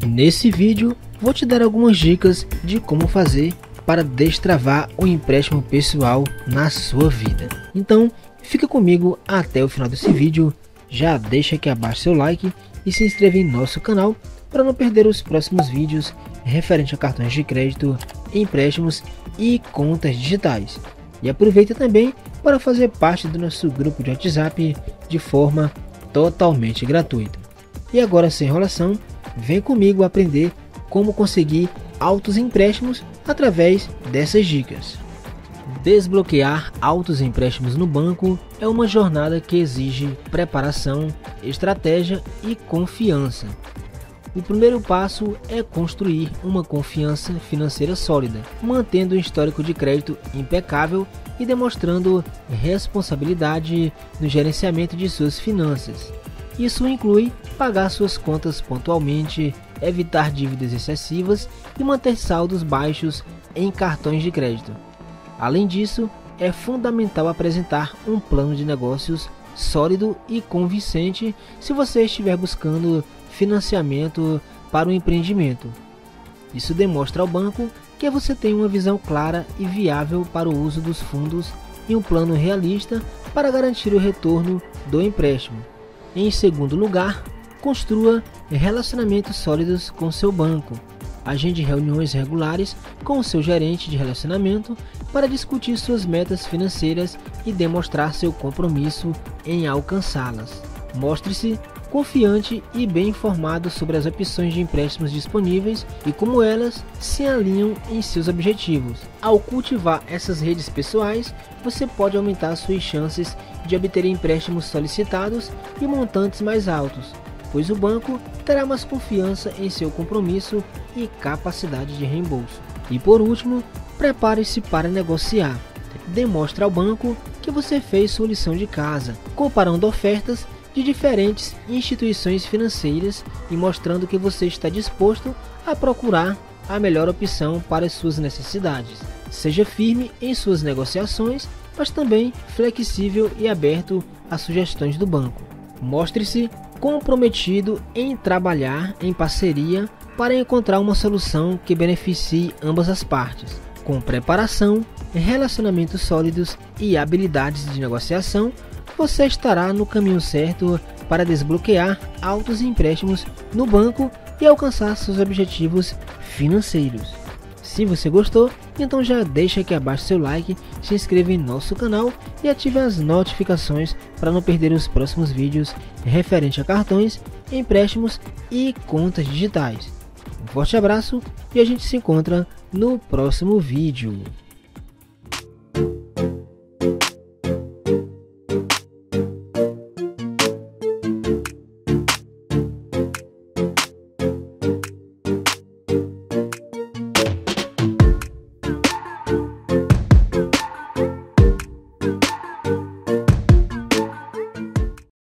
Nesse vídeo vou te dar algumas dicas de como fazer para destravar o empréstimo pessoal na sua vida. Então fica comigo até o final desse vídeo, já deixa aqui abaixo seu like e se inscreva em nosso canal para não perder os próximos vídeos referente a cartões de crédito, empréstimos e contas digitais. E aproveita também para fazer parte do nosso grupo de WhatsApp de forma totalmente gratuita. E agora, sem enrolação, vem comigo aprender como conseguir altos empréstimos através dessas dicas. Desbloquear altos empréstimos no banco é uma jornada que exige preparação, estratégia e confiança. O primeiro passo é construir uma confiança financeira sólida, mantendo um histórico de crédito impecável e demonstrando responsabilidade no gerenciamento de suas finanças. Isso inclui pagar suas contas pontualmente, evitar dívidas excessivas e manter saldos baixos em cartões de crédito. Além disso, é fundamental apresentar um plano de negócios sólido e convincente se você estiver buscando financiamento para o empreendimento. Isso demonstra ao banco que você tem uma visão clara e viável para o uso dos fundos e um plano realista para garantir o retorno do empréstimo. Em segundo lugar, construa relacionamentos sólidos com seu banco. Agende reuniões regulares com o seu gerente de relacionamento para discutir suas metas financeiras e demonstrar seu compromisso em alcançá-las. Mostre-se confiante e bem informado sobre as opções de empréstimos disponíveis e como elas se alinham em seus objetivos. Ao cultivar essas redes pessoais, você pode aumentar suas chances de obter empréstimos solicitados e montantes mais altos, pois o banco terá mais confiança em seu compromisso e capacidade de reembolso. E por último, prepare-se para negociar. Demonstre ao banco que você fez sua lição de casa, comparando ofertas de diferentes instituições financeiras e mostrando que você está disposto a procurar a melhor opção para as suas necessidades. Seja firme em suas negociações, mas também flexível e aberto a sugestões do banco. Mostre-se comprometido em trabalhar em parceria para encontrar uma solução que beneficie ambas as partes. Com preparação, relacionamentos sólidos e habilidades de negociação, você estará no caminho certo para desbloquear altos empréstimos no banco e alcançar seus objetivos financeiros. Se você gostou, então já deixa aqui abaixo seu like, se inscreva em nosso canal e ative as notificações para não perder os próximos vídeos referente a cartões, empréstimos e contas digitais. Um forte abraço e a gente se encontra no próximo vídeo.